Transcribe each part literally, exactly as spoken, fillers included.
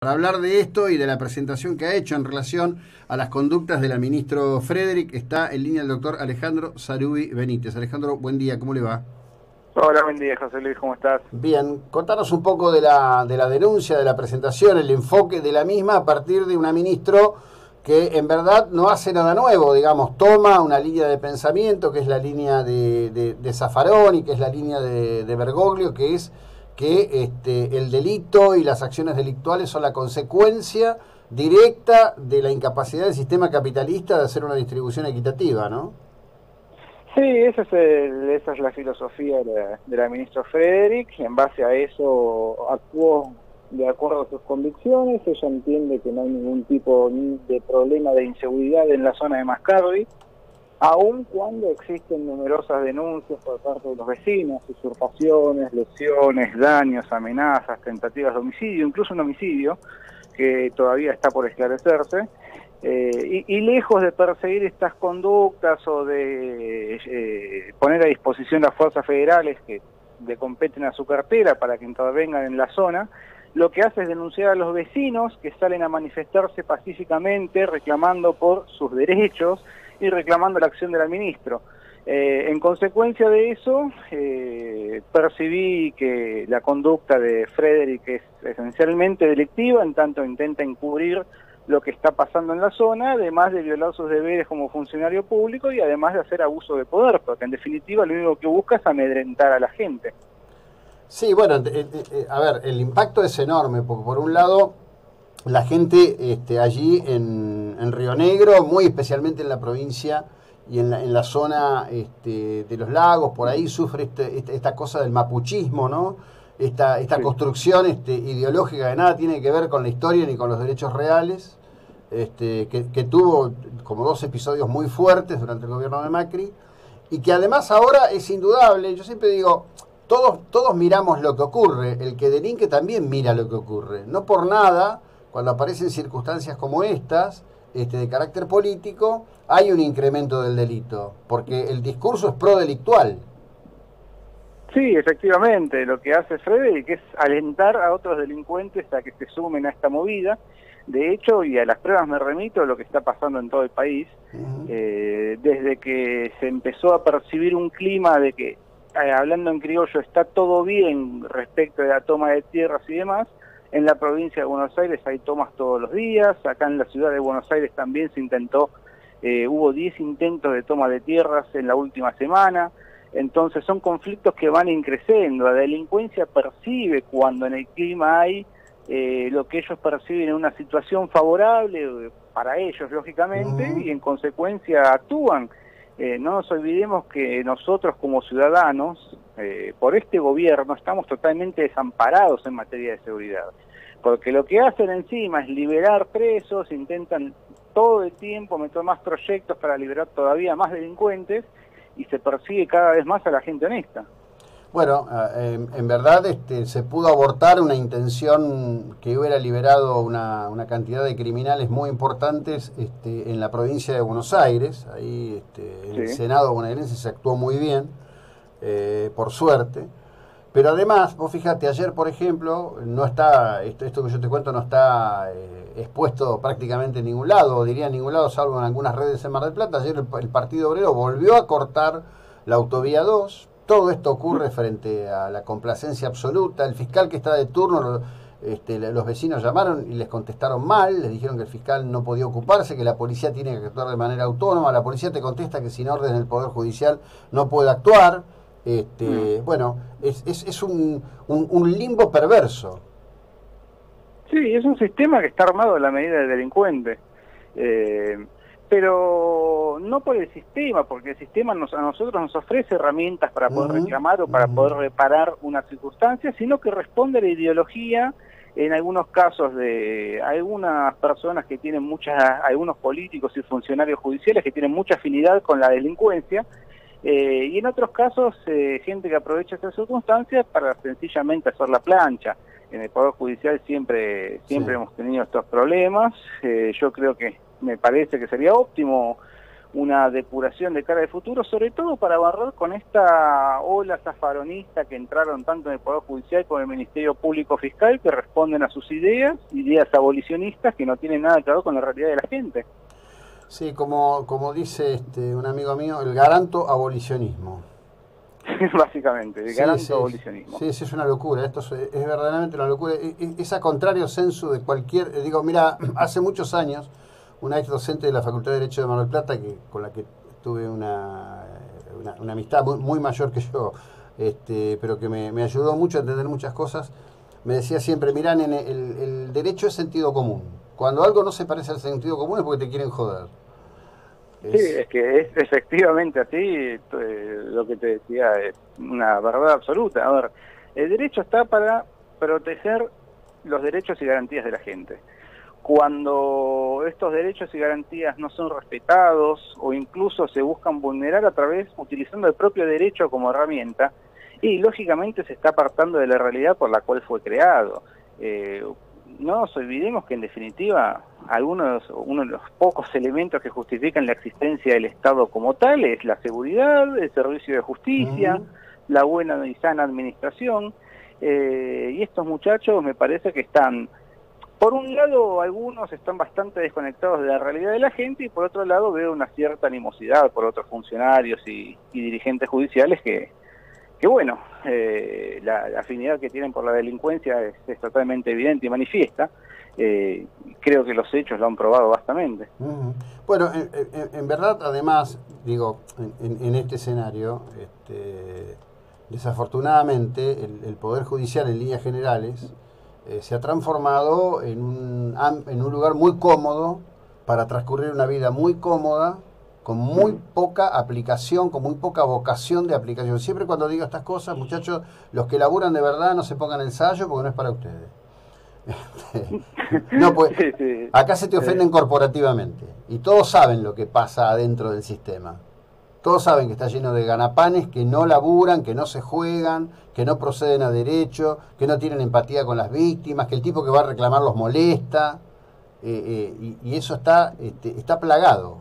Para hablar de esto y de la presentación que ha hecho en relación a las conductas del ministro Frederick, está en línea el doctor Alejandro Sarubi Benítez. Alejandro, buen día, ¿cómo le va? Hola, buen día, José Luis, ¿cómo estás? Bien, contanos un poco de la, de la denuncia, de la presentación, el enfoque de la misma a partir de una ministro que en verdad no hace nada nuevo, digamos, toma una línea de pensamiento que es la línea de, de, de Zaffaroni, que es la línea de, de Bergoglio, que es que este, el delito y las acciones delictuales son la consecuencia directa de la incapacidad del sistema capitalista de hacer una distribución equitativa, ¿no? Sí, ese es el, esa es la filosofía de la, de la ministra Frederick. En base a eso actuó de acuerdo a sus convicciones. Ella entiende que no hay ningún tipo de problema de inseguridad en la zona de Mascardi, aun cuando existen numerosas denuncias por parte de los vecinos, usurpaciones, lesiones, daños, amenazas, tentativas de homicidio, incluso un homicidio que todavía está por esclarecerse. Eh, y, y lejos de perseguir estas conductas o de eh, poner a disposición las fuerzas federales que le competen a su cartera para que intervengan en la zona, lo que hace es denunciar a los vecinos que salen a manifestarse pacíficamente reclamando por sus derechos y reclamando la acción del ministro. Eh, en consecuencia de eso, eh, percibí que la conducta de Frederick es esencialmente delictiva, en tanto intenta encubrir lo que está pasando en la zona, además de violar sus deberes como funcionario público y además de hacer abuso de poder, porque en definitiva lo único que busca es amedrentar a la gente. Sí, bueno, eh, eh, a ver, el impacto es enorme, porque por un lado la gente este, allí en, en Río Negro, muy especialmente en la provincia y en la, en la zona este, de los lagos, por ahí sufre este, este, esta cosa del mapuchismo, ¿no? Esta, esta Sí. construcción este, ideológica que nada tiene que ver con la historia ni con los derechos reales, este, que, que tuvo como dos episodios muy fuertes durante el gobierno de Macri, y que además ahora es indudable, yo siempre digo, todos, todos miramos lo que ocurre, el que delinque también mira lo que ocurre, no por nada, cuando aparecen circunstancias como estas, este, de carácter político, hay un incremento del delito, porque el discurso es prodelictual. Sí, efectivamente, lo que hace Frederick es alentar a otros delincuentes a que se sumen a esta movida. De hecho, y a las pruebas me remito, lo que está pasando en todo el país, Uh-huh. eh, desde que se empezó a percibir un clima de que, eh, hablando en criollo, está todo bien respecto de la toma de tierras y demás. En la provincia de Buenos Aires hay tomas todos los días, acá en la ciudad de Buenos Aires también se intentó, eh, hubo diez intentos de toma de tierras en la última semana. Entonces son conflictos que van increciendo. La delincuencia percibe cuando en el clima hay eh, lo que ellos perciben en una situación favorable para ellos, lógicamente, Uh-huh. y en consecuencia actúan. Eh, no nos olvidemos que nosotros como ciudadanos, eh, por este gobierno, estamos totalmente desamparados en materia de seguridad. Porque lo que hacen encima es liberar presos, intentan todo el tiempo meter más proyectos para liberar todavía más delincuentes, y se persigue cada vez más a la gente honesta. Bueno, eh, en verdad este, se pudo abortar una intención que hubiera liberado una, una cantidad de criminales muy importantes este, en la provincia de Buenos Aires. Ahí este, en el Sí. Senado bonaerense se actuó muy bien, eh, por suerte. Pero además, vos fíjate, ayer, por ejemplo, no está, esto, esto que yo te cuento no está eh, expuesto prácticamente en ningún lado, o diría en ningún lado, salvo en algunas redes en Mar del Plata. Ayer el, el Partido Obrero volvió a cortar la autovía dos. Todo esto ocurre frente a la complacencia absoluta. El fiscal que está de turno, este, los vecinos llamaron y les contestaron mal, les dijeron que el fiscal no podía ocuparse, que la policía tiene que actuar de manera autónoma. La policía te contesta que sin orden del Poder Judicial no puede actuar. Este, mm. Bueno, es, es, es un, un, un limbo perverso. Sí, es un sistema que está armado a la medida del delincuente. Eh, pero no por el sistema, porque el sistema nos, a nosotros nos ofrece herramientas para poder uh-huh. reclamar o para uh-huh. poder reparar una circunstancia, sino que responde a la ideología, en algunos casos de algunas personas que tienen muchas, algunos políticos y funcionarios judiciales que tienen mucha afinidad con la delincuencia, eh, y en otros casos eh, gente que aprovecha esas circunstancias para sencillamente hacer la plancha. En el Poder Judicial siempre, siempre sí. hemos tenido estos problemas. Eh, yo creo que me parece que sería óptimo una depuración de cara de futuro, sobre todo para barrer con esta ola zafaronista que entraron tanto en el Poder Judicial como en el Ministerio Público Fiscal, que responden a sus ideas, ideas abolicionistas que no tienen nada que ver con la realidad de la gente. Sí, como, como dice este, un amigo mío, el garanto abolicionismo. Básicamente, el Sí, garanto sí, abolicionismo. sí, sí, es una locura, esto es, es verdaderamente una locura. Es, es a contrario sensu de cualquier, eh, digo, mira, hace muchos años, una ex docente de la Facultad de Derecho de Mar del Plata, que, con la que tuve una, una, una amistad muy, muy mayor que yo, este, pero que me, me ayudó mucho a entender muchas cosas, me decía siempre, mirá, nene, el, el derecho es sentido común. Cuando algo no se parece al sentido común es porque te quieren joder. Sí, Es, es que es efectivamente así, eh, lo que te decía es una verdad absoluta. A ver, el derecho está para proteger los derechos y garantías de la gente. Cuando estos derechos y garantías no son respetados o incluso se buscan vulnerar a través, utilizando el propio derecho como herramienta, y lógicamente se está apartando de la realidad por la cual fue creado. Eh, no nos olvidemos que en definitiva algunos, uno de los pocos elementos que justifican la existencia del Estado como tal es la seguridad, el servicio de justicia, uh-huh. la buena y sana administración, eh, y estos muchachos me parece que están, por un lado algunos están bastante desconectados de la realidad de la gente y por otro lado veo una cierta animosidad por otros funcionarios y, y dirigentes judiciales que que bueno, eh, la, la afinidad que tienen por la delincuencia es, es totalmente evidente y manifiesta. Eh, creo que los hechos lo han probado bastante. Uh-huh. Bueno, en, en, en verdad, además, digo, en, en este escenario, este, desafortunadamente, el, el Poder Judicial en líneas generales eh, se ha transformado en un, en un lugar muy cómodo para transcurrir una vida muy cómoda, con muy poca aplicación, con muy poca vocación de aplicación. Siempre cuando digo estas cosas, muchachos, los que laburan de verdad no se pongan el sayo porque no es para ustedes. No, pues, sí, sí. Acá se te ofenden sí. corporativamente y todos saben lo que pasa adentro del sistema. Todos saben que está lleno de ganapanes que no laburan, que no se juegan, que no proceden a derecho, que no tienen empatía con las víctimas, que el tipo que va a reclamar los molesta, eh, eh, y, y eso está, este, está plagado.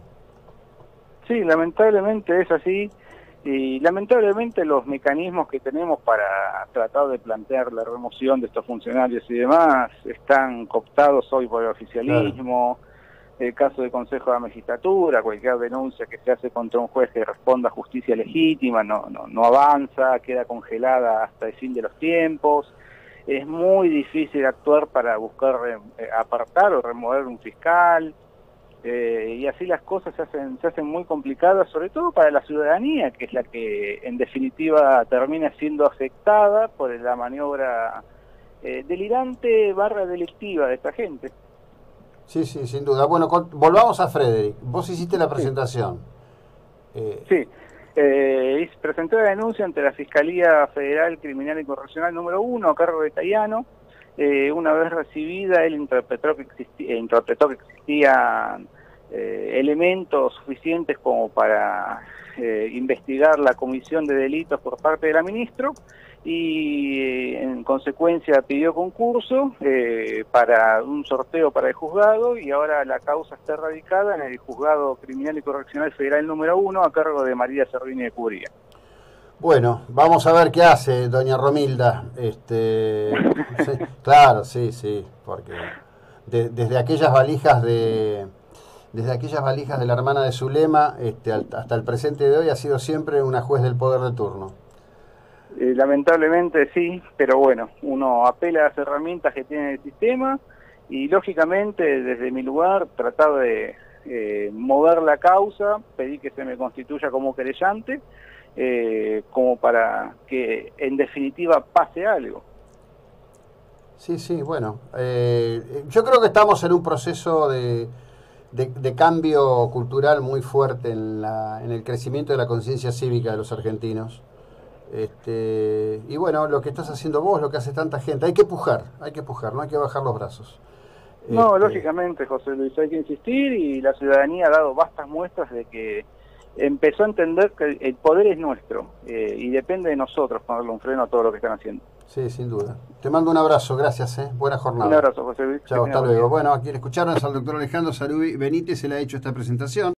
Sí, lamentablemente es así, y lamentablemente los mecanismos que tenemos para tratar de plantear la remoción de estos funcionarios y demás están cooptados hoy por el oficialismo. Claro. El caso del Consejo de la Magistratura, cualquier denuncia que se hace contra un juez que responda a justicia legítima no, no, no avanza, queda congelada hasta el fin de los tiempos. Es muy difícil actuar para buscar eh, apartar o remover un fiscal. Eh, y así las cosas se hacen, se hacen muy complicadas, sobre todo para la ciudadanía, que es la que en definitiva termina siendo afectada por la maniobra eh, delirante barra delictiva de esta gente. Sí, sí, sin duda. Bueno, con, volvamos a Frederick. Vos hiciste la presentación. Sí, eh... sí. Eh, presenté la denuncia ante la Fiscalía Federal Criminal y Correccional número uno a cargo de Cayano. Eh, una vez recibida, él interpretó que, existi eh, interpretó que existían eh, elementos suficientes como para eh, investigar la comisión de delitos por parte de la ministra y eh, en consecuencia pidió concurso eh, para un sorteo para el juzgado y ahora la causa está radicada en el Juzgado Criminal y Correccional Federal número uno a cargo de María Servini de Curia. Bueno, vamos a ver qué hace doña Romilda. Este, sí, claro, sí, sí, porque de, desde aquellas valijas de desde aquellas valijas de la hermana de Zulema este, hasta el presente de hoy ha sido siempre una juez del poder de turno. Eh, lamentablemente sí, pero bueno, uno apela a las herramientas que tiene el sistema y lógicamente desde mi lugar tratar de eh, mover la causa, pedir que se me constituya como querellante. Eh, como para que en definitiva pase algo. Sí, sí, bueno, eh, yo creo que estamos en un proceso de, de, de cambio cultural muy fuerte en, la, en el crecimiento de la conciencia cívica de los argentinos. Este, y bueno, lo que estás haciendo vos, lo que hace tanta gente, hay que pujar, hay que pujar, no hay que bajar los brazos. No, este... lógicamente, José Luis, hay que insistir y la ciudadanía ha dado vastas muestras de que empezó a entender que el poder es nuestro eh, y depende de nosotros ponerle un freno a todo lo que están haciendo. Sí, sin duda. Te mando un abrazo, gracias, ¿eh? Buena jornada. Un abrazo, José Luis. Chao, hasta luego. Bueno, aquí escucharon al doctor Alejandro Sarubi Benítez, se le ha hecho esta presentación.